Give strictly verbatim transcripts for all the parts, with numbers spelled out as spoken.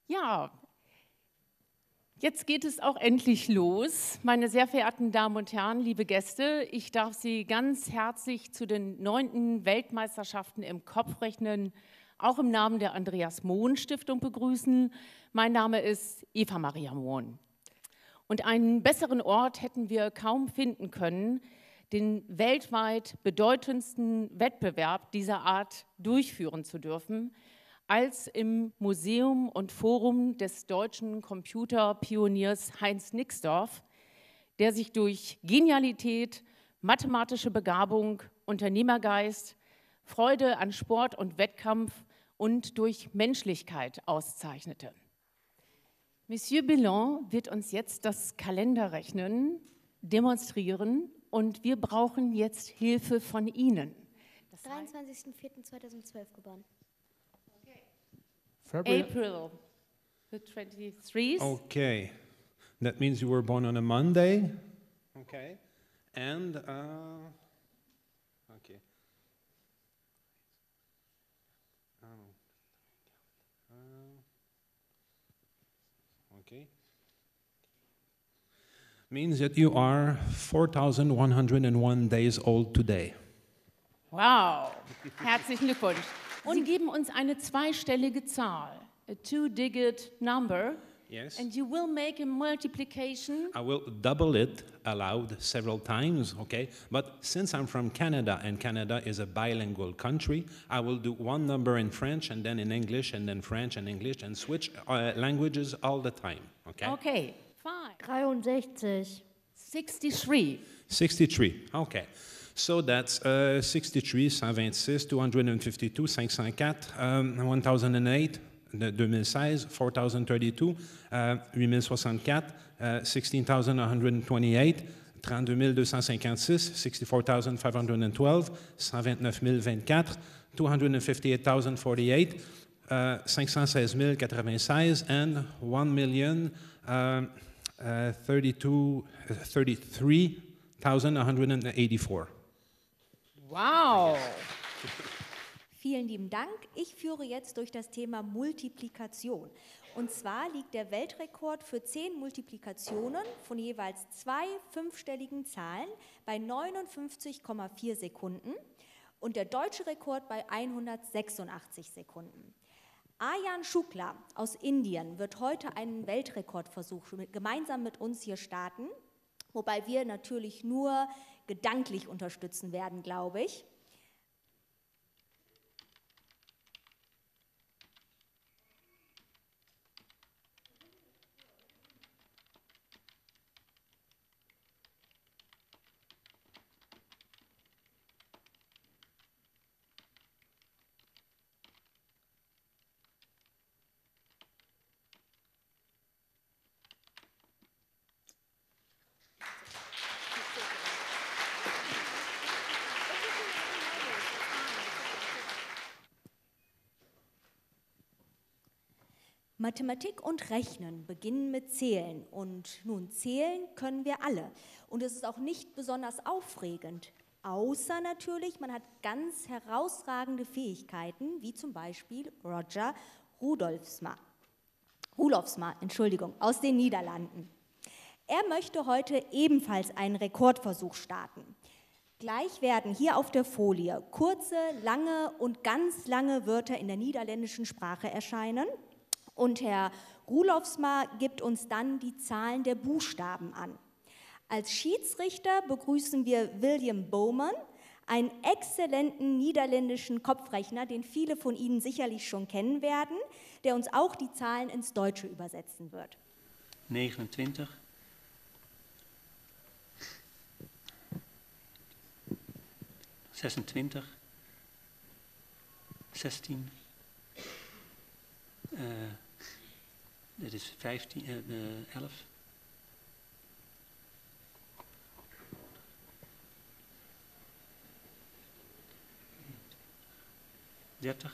Ja, jetzt geht es auch endlich los. Meine sehr verehrten Damen und Herren, liebe Gäste, ich darf Sie ganz herzlich zu den neunten Weltmeisterschaften im Kopfrechnen, auch im Namen der Andreas-Mohn-Stiftung begrüßen. Mein Name ist Eva Maria Mohn. Und einen besseren Ort hätten wir kaum finden können, den weltweit bedeutendsten Wettbewerb dieser Art durchführen zu dürfen, als im Museum und Forum des deutschen Computerpioniers Heinz Nixdorf, der sich durch Genialität, mathematische Begabung, Unternehmergeist, Freude an Sport und Wettkampf und durch Menschlichkeit auszeichnete. Monsieur Bellon wird uns jetzt das Kalenderrechnen demonstrieren und wir brauchen jetzt Hilfe von Ihnen. dreiundzwanzigsten vierten zweitausendzwölf geboren. February. April the twenty-third. Okay, that means you were born on a Monday. Okay, and uh, okay. Oh. Uh, okay. Means that you are four thousand one hundred one days old today. Wow, herzlichen Glückwunsch. Sie geben uns eine zweistellige Zahl, a two-digit number, Yes. and you will make a multiplication. I will double it aloud several times, okay? But since I'm from Canada and Canada is a bilingual country, I will do one number in French and then in English and then French and English and switch uh, languages all the time, okay? Okay, fine. dreiundsechzig. sixty-three. sixty-three, okay. So that's uh, sixty-three, one twenty-six, two fifty-two, five oh four, um, one thousand eight, twenty sixteen, four thousand thirty-two, uh, eight thousand sixty-four, uh, sixteen thousand one hundred twenty-eight, thirty-two thousand two fifty-six, sixty-four thousand five hundred twelve, one twenty-nine thousand twenty-four, two hundred fifty-eight thousand forty-eight, uh, five hundred sixteen thousand ninety-six, and one million thirty-three thousand one hundred eighty-four. Wow. Vielen lieben Dank. Ich führe jetzt durch das Thema Multiplikation. Und zwar liegt der Weltrekord für zehn Multiplikationen von jeweils zwei fünfstelligen Zahlen bei neunundfünfzig Komma vier Sekunden und der deutsche Rekord bei hundertsechsundachtzig Sekunden. Aryan Shukla aus Indien wird heute einen Weltrekordversuch gemeinsam mit uns hier starten, wobei wir natürlich nur gedanklich unterstützen werden, glaube ich. Mathematik und Rechnen beginnen mit Zählen und nun zählen können wir alle und es ist auch nicht besonders aufregend, außer natürlich, man hat ganz herausragende Fähigkeiten, wie zum Beispiel Roger Rudolfsma, Rudolfsma, Entschuldigung, aus den Niederlanden. Er möchte heute ebenfalls einen Rekordversuch starten. Gleich werden hier auf der Folie kurze, lange und ganz lange Wörter in der niederländischen Sprache erscheinen. Und Herr Rudolfsma gibt uns dann die Zahlen der Buchstaben an. Als Schiedsrichter begrüßen wir William Bowman, einen exzellenten niederländischen Kopfrechner, den viele von Ihnen sicherlich schon kennen werden, der uns auch die Zahlen ins Deutsche übersetzen wird. neunundzwanzig. zesentwintig. zestien. Uh, dit is vijftien, uh, elf. dertig.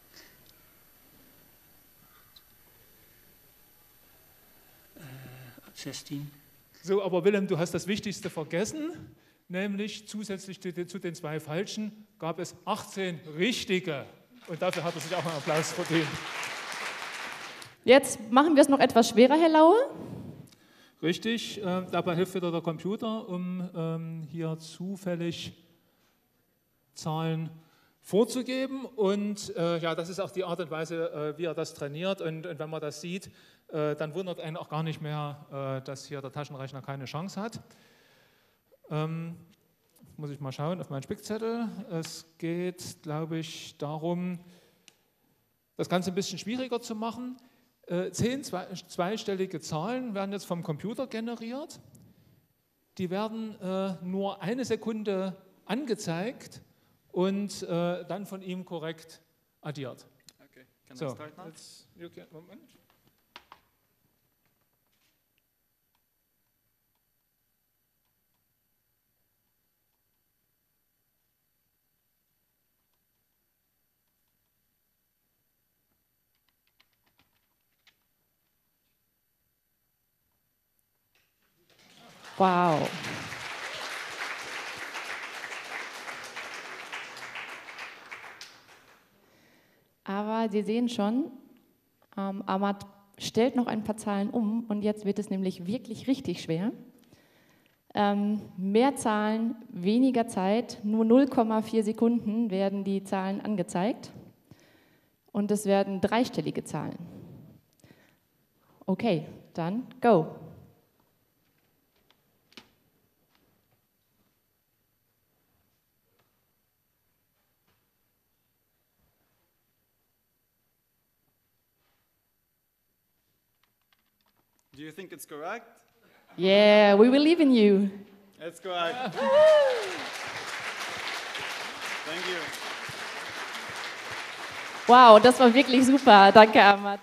Uh, zestien. So, aber Willem, du hast das Wichtigste vergessen, nämlich zusätzlich zu den zwei Falschen gab es achtzehn richtige. Und dafür hat er sich auch einen Applaus verdient. Jetzt machen wir es noch etwas schwerer, Herr Laue. Richtig, äh, dabei hilft wieder der Computer, um ähm, hier zufällig Zahlen vorzugeben. Und äh, ja, das ist auch die Art und Weise, äh, wie er das trainiert. Und, und wenn man das sieht, äh, dann wundert einen auch gar nicht mehr, äh, dass hier der Taschenrechner keine Chance hat. Ähm, muss ich mal schauen auf meinen Spickzettel. Es geht, glaube ich, darum, das Ganze ein bisschen schwieriger zu machen. Äh, zehn zwei, zweistellige Zahlen werden jetzt vom Computer generiert. Die werden äh, nur eine Sekunde angezeigt und äh, dann von ihm korrekt addiert. Okay, can so, I start now? Jetzt, you can, Moment. Wow. Aber Sie sehen schon, ähm, Ahmad stellt noch ein paar Zahlen um und jetzt wird es nämlich wirklich richtig schwer. Ähm, mehr Zahlen, weniger Zeit, nur null Komma vier Sekunden werden die Zahlen angezeigt und es werden dreistellige Zahlen. Okay, dann go. Do you think it's correct? Yeah, we believe in you. It's correct. Thank you. Wow, das war wirklich super. Danke, Ahmad.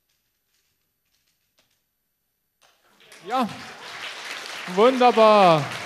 Ja, wunderbar.